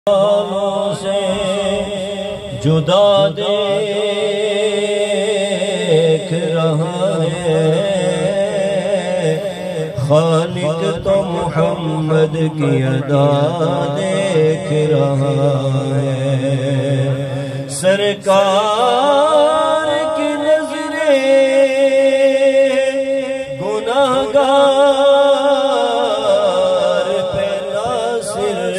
سے جدا دیکھ رہا ہے خالق تو محمد کی ادا دیکھ رہا ہے سرکار کی نظریں گناہگار پہ ناصر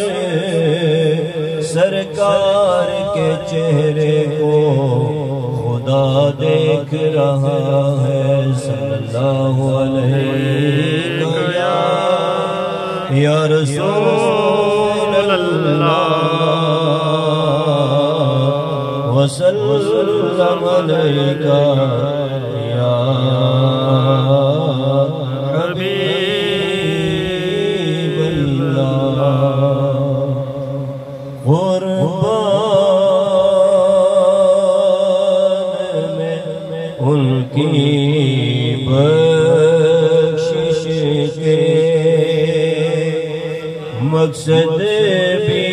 سرکار کے چہرے کو خدا دیکھ رہا ہے صلی اللہ علیہ یا رسول اللہ وسلم علیکہ یا حبیب اللہ قربان میں ان کی بخشش کے مقصد بھی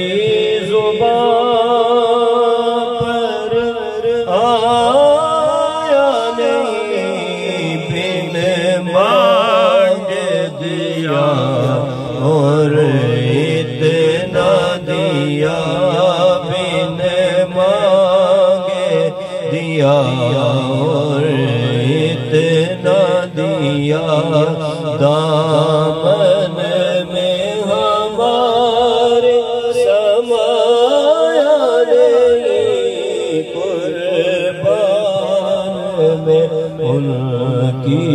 زبان پر آیا نہیں بن مانگ دیا اور اتنا دیا بن مانگے دیا اور اتنا دیا دامن میں ہمارے سمایا نہیں قربان میں ان کی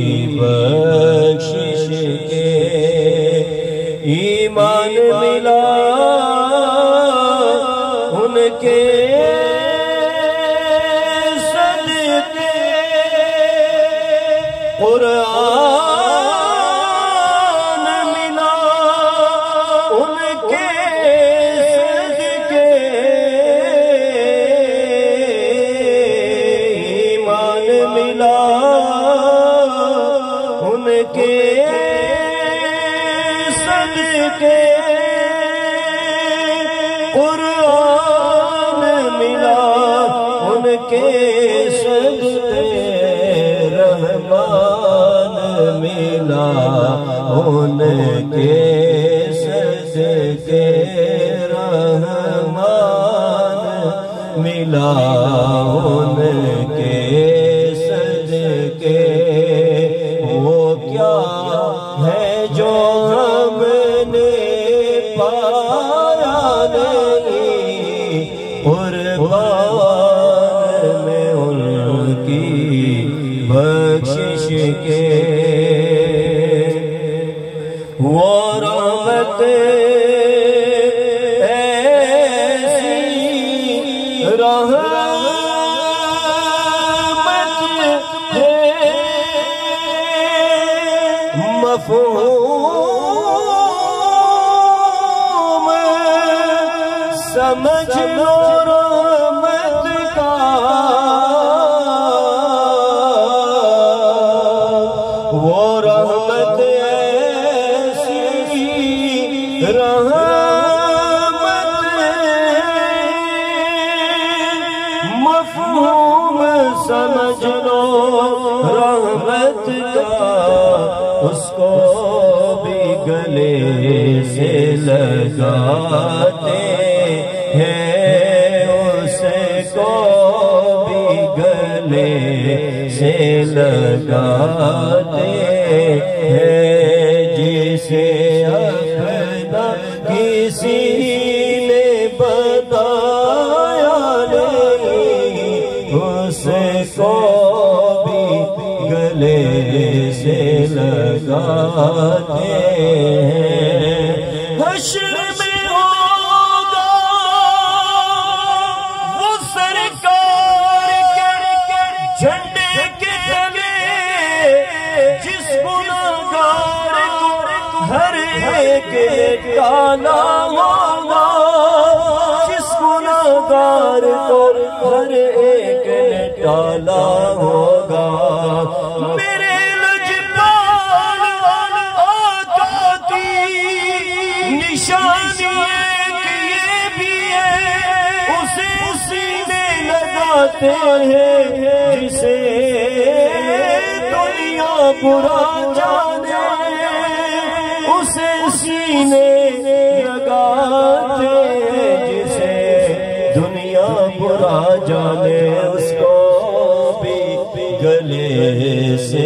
بخشش کے ایمان ملا ان کے صدقے قرآن ملا ان کے صدقے ایمان ملا ان کے صدقے قرآن ملا ان کے صدقے رحمان ملا ان کے صدقے رحمان ملا ان کے صدقے وہ کیا ہے جو ہم نے پایا نہیں قربان میں ان کی بخشش کے وہ رحمت ایسی رحمت ہے مفہوم سمجھ لو رحمت کا وہ رحمت ایسی رحمت مفہوم سمجھ لو رحمت کا اس کو بھی گلے سے لگاتے ہیں اس کو بھی گلے سے لگاتے ہیں جسے اپنا کسی نے بتایا نہیں اس کو بھی گلے سے لگاتے ہیں حشر میں ہوگا وہ سرکار کے جھنڈے کے تلے جس گناہگار کو ہر ایک ٹالا ہوگا جس گناہگار کو ہر ایک نے ٹالا ہوگا میرے لجپال آقا جاتے ہیں جسے دنیا برا جانے اسے سینے لگاتے جسے دنیا برا جانے اس کو بھی گلے سے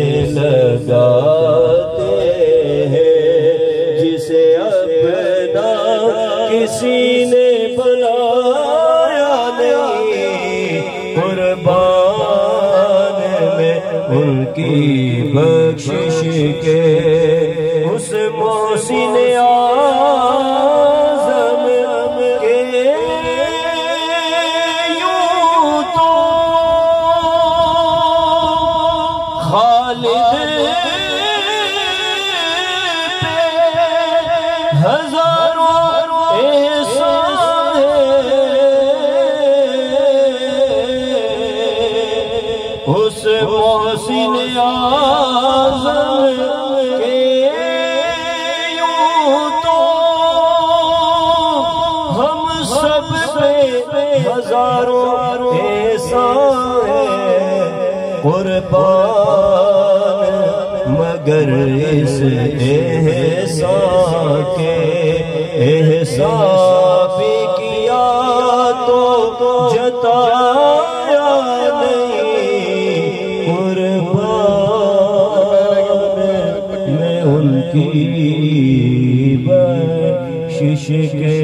لگاتے ہیں جسے اپنا کسی نے بنایا نہیں قربان میں ان کی بخشش کے اس محسن اعظم کے یوں تو خالد پہ ہزاروں احسان اس محسن اعظم کے یوں تو ہم سب پہ ہزاروں احسان قربان مگر اس احسان کے احسان بھی کیا تو جتایا نہیں قربان میں ان کی بخشش کے